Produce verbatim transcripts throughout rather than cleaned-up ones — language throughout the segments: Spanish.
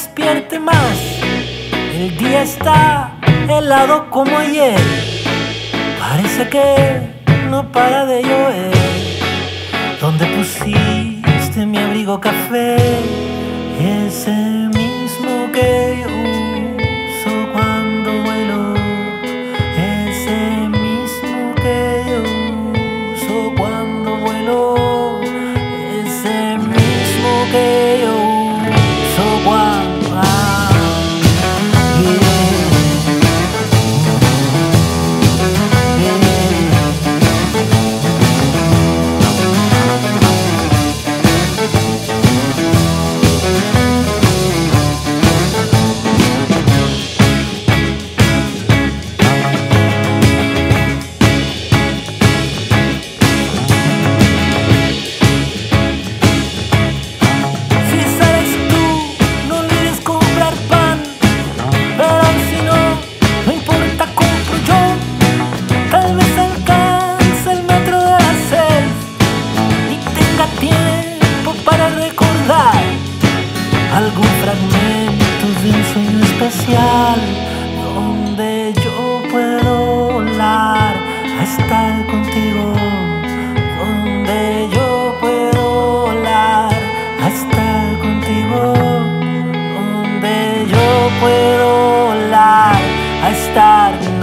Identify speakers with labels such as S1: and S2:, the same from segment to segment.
S1: despierte más. El día está helado como ayer. Parece que no para de llover. ¿Dónde pusiste mi abrigo café? Ese mismo que yo uso cuando vuelo. Ese mismo que yo uso cuando vuelo. Ese mismo que yo uso cuando... Ah, yeah. Algún fragmento de un sueño especial donde yo puedo volar a estar contigo, donde yo puedo volar a estar contigo, donde yo puedo volar a estar contigo.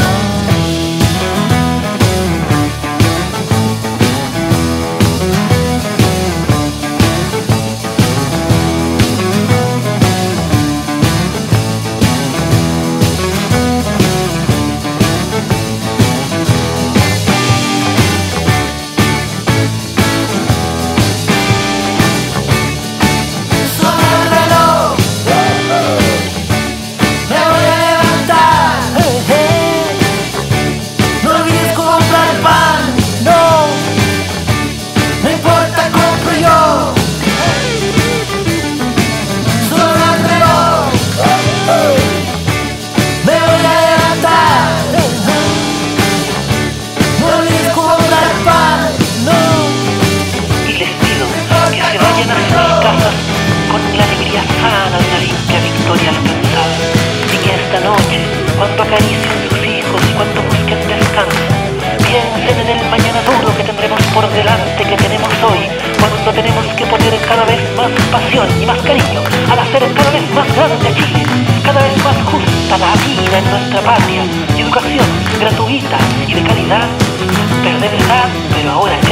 S2: Cuando acaricien sus hijos y cuando busquen descanso, piensen en el mañana duro que tendremos por delante, que tenemos hoy, cuando tenemos que poner cada vez más pasión y más cariño al hacer cada vez más grande a Chile, cada vez más justa la vida en nuestra patria, y educación gratuita y de calidad perderá, pero ahora